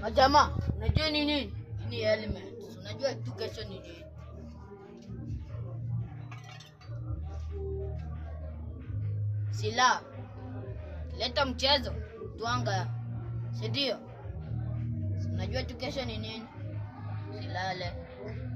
Jamaa, unajua ni nini? Ni elements. Unajua tu kesho ni nini? Sila. Leta mchezo. Tuanga. Si ndio? Unajua tu kesho ni nini? Silale.